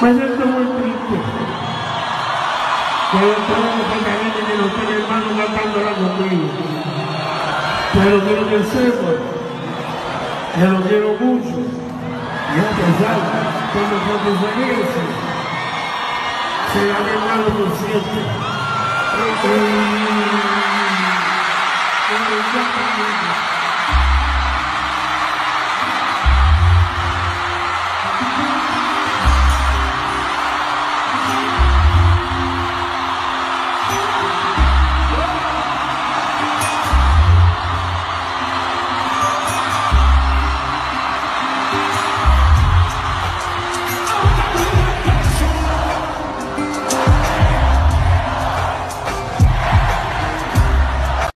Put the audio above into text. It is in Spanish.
Me siento muy triste. Que todos los pantalones que no tienen hermano cantándola conmigo. Pero quiero que sepan que lo quiero mucho. Y a pesar de nuestras diferencias, será mi hermano por siempre. Y